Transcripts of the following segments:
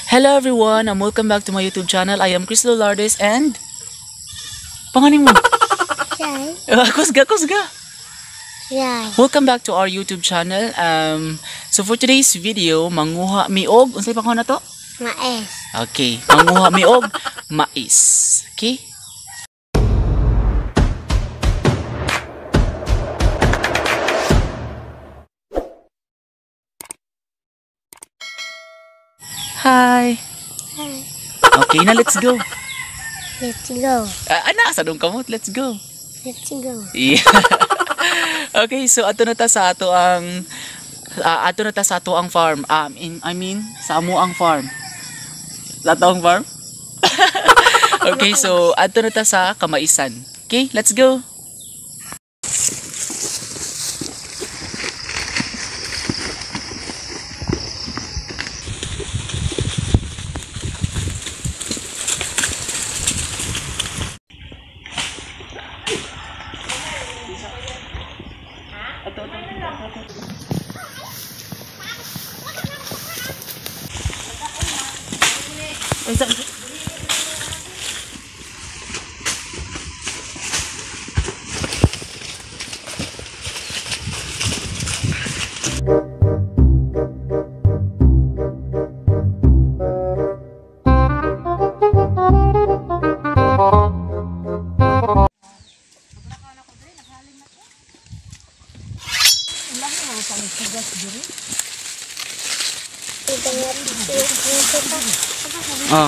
Hello everyone, and welcome back to my YouTube channel. I am Crystal Lourdes and panganin mo. Yay. Kusga. Yay. Welcome back to our YouTube channel. So for today's video, manguha miog. Unsay pangalan na to? Mais. Okay, manguha miog mais. Okay? Hi. Hi. Okay, na let's go. Let's go. Sa dong kamot, let's go. Let's go. Yeah. Okay, so ato na ta sa ato ang farm. I mean sa amo ang farm. Latong farm. Okay, so ato na ta sa kamaisan. Okay, let's go. Oh.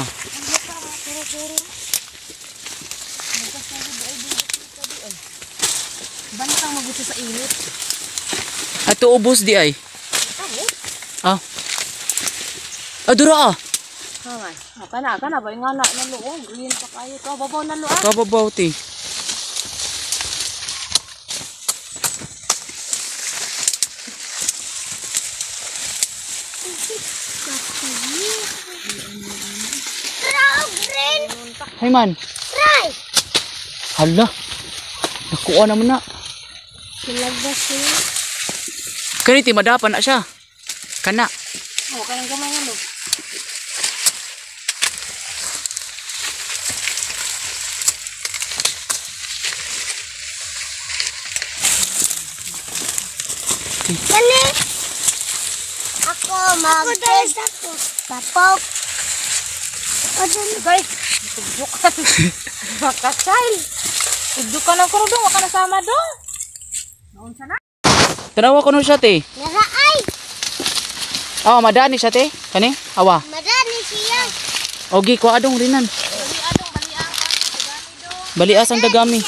Bantang magusto sa init. Ato ubos di ay. Ah. Adura ah. Haway. Kana ba nga na luong green pa kayo to. Babaw na luang. Kababaw ti. Hay man. Try. Hala. Nakuha naman na. Silagdas niya. Kaniti madapan na siya. Kana. Oh, kanang gamay nga lo. Kani. Ako mag-test ako. Tapok. Guys, tubukan. Baka child. Tubukan ang kuro dong, waka nasama dong. Naon sana? Tanawa ko no siya te. Nara ay. Oh, madani siya te. Kani? Awa. Madani siya. Ogi ko adong rinan. Balias ang dagami.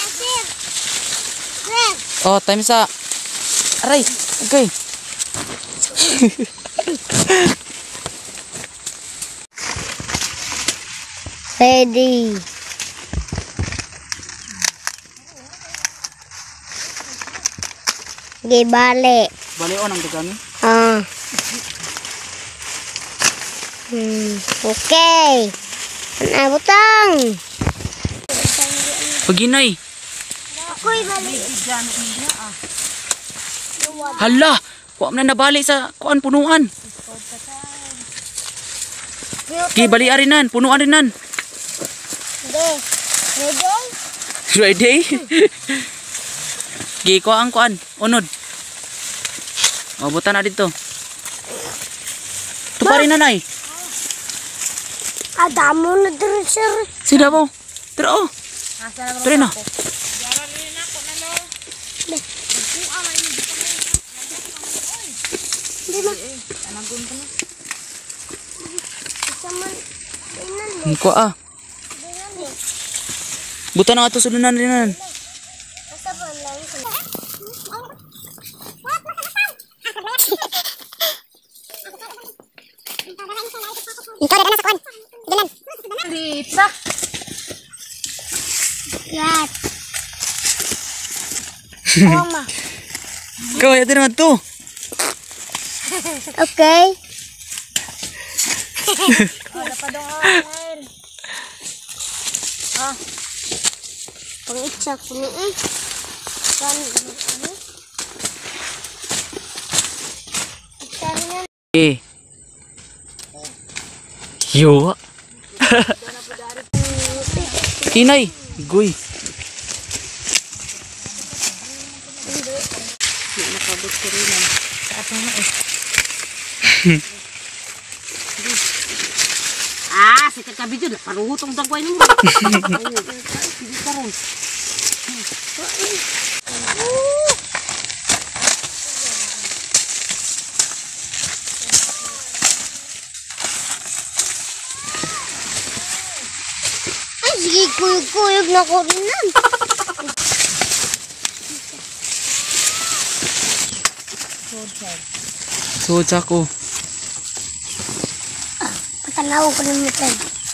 Oh, time sa. Aray. Okay. Ready. Gibale. Bali on ang dagami. Ah. Okay. Ano butang? Paginay. Ako'y bali. Hala. Kuha na nabali sa kuan punuan. Ki bali arinan, punuan rinan. Ready? Gi ko ang kuan, unod. O butan na dito. Tuparin na nay. Adamo na diri sir. Sida mo. Pero oh. Tara na. Ko ah. Butan na ato sulunan rinan. Ito na sa kuan. Dalan. Dita. Yat. Mama. Kaya din naman to. Okay. Pang-itsak ko ni Yo. Inay, guy. Nakabot ko rin ang apa nga eh. Si kakabi dyan, paruhutong dagway mo. Hindi ka rin. Ay, sige, kuyog-kuyog na ko rin nan. Soja ko. Patanaw ko rin mo tayo.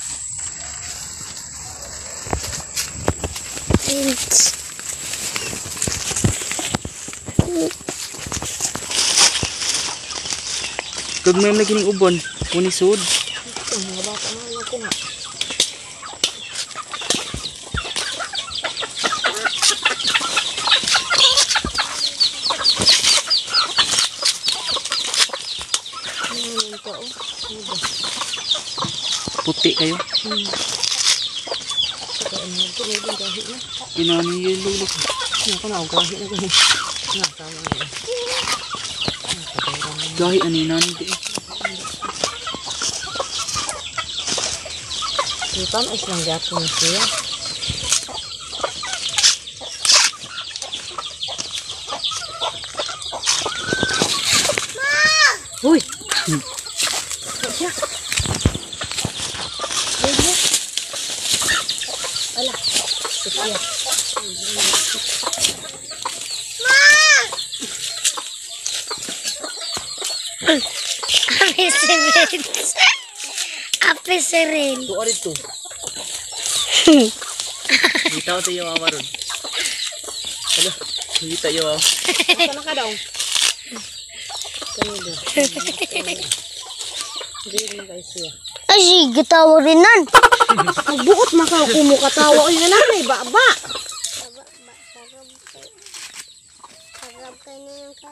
Kag may lagi ning ubon, unisod. Puti kayo. Inani yung lulok. Gahi aninan di. Ipan is lang gapon siya. Uy. Ape seren. Tuwa rito. Kita ko tayo mama ron. Ano? Kita yo. Sana ka daw. Ay, sige, tawa rin nan. Buot maka kumo katawa ay nanay baba. Sarap kayo na yung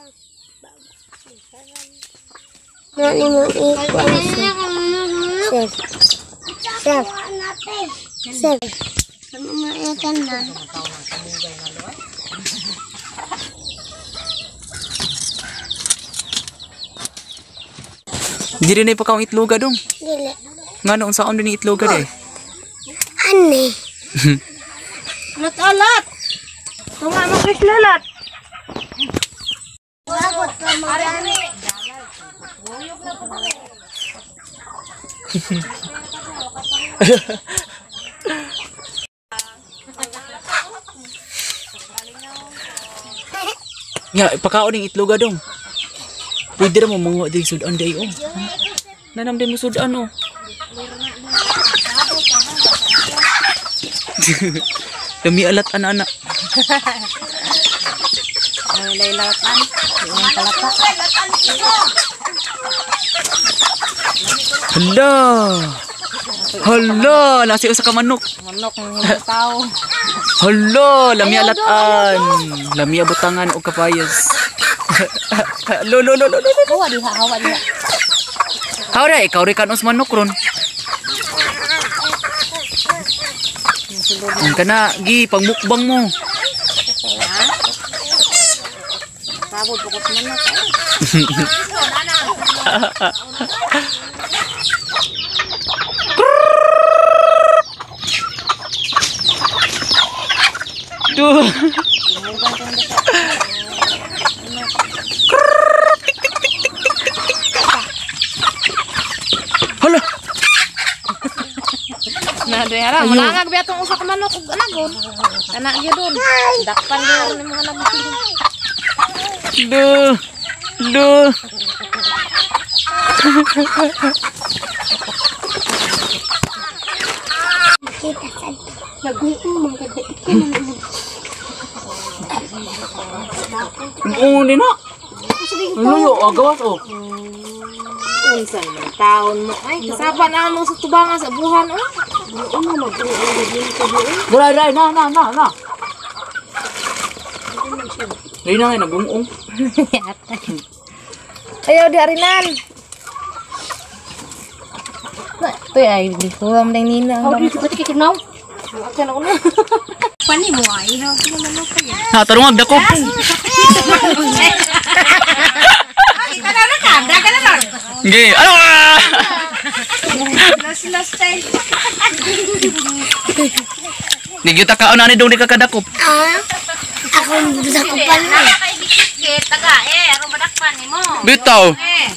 Nani mo ikuan. Sir. Sir. Sir. Ano maiyakan na? Hindi rin ay pagkaong itloga dong. Dili. Nga noon saan din yung itloga de. Ani. Alat-alat. Tunga mo kis lalat. Wabot ka magani. Nga, pagkaon yung itloga dong. Pwede rin mo mga di sudan day oh. Nanam din mo sudan oh. Dami alat anak-anak. Ay laylatan. Yung kalata. Hala. Hala, nasi usa ka manok. Manok ng tao. Hala, lami alatan. Lami abutangan o kapayas. Lo. Hawa diha, hawa diha. Hawra, ikaw rin kanos manok ron. Ang kana, gi, pagmukbang mo. Sabod pukot manok. Duh. Hala. Nah, dera malangag biatong usa ka manok ug anagon. Anak gyud don. Dakpan gyud ni mga anak. Duh. Kita sad. Nag-uumang ka Oo, hindi na. Ano yun? Agawas, oh. Unsan man taon mo ay kasaba na mo sa tubangan sa buhan oh. Ano mag-uuli din ko doon. Dai, na. Dai na nga, nag-ung-ung. Ayaw di arinan. Ito ay di ko ram ding nina. Oh, dito ko kikinaw. Okay na una. Pani mo ay, ha? Ano man ako yan? Ha, tarungag dako. Gay. Ano? Last time. Nigita ka ana ni dong di ka kadakop. Ako sa kupal na. Kay dikit taga aron madakpan nimo. Bitaw.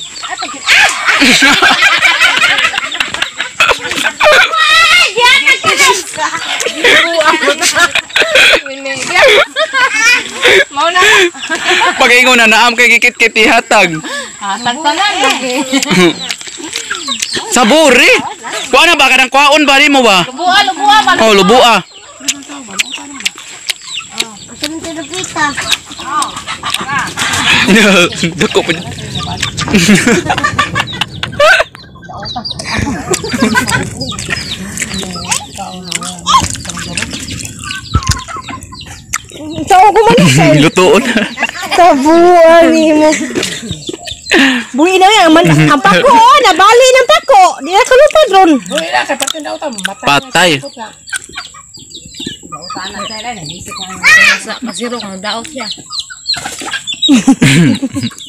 Mau na. Pag-ingon na naam kay gikit-kit ihatag. Tagtanan lagi. Saburi. Kuha na ba kanang kuhaon ba nimo ba? Lubua man. Oh, lubua. Kasan tayo kita. Dako pa. Sao ko man sa Lutuon. kabuan ni mo. Buhi na yan, ang pako, nabali ng pako. Di na kalupad ron. Patay. Masiro kang daot siya.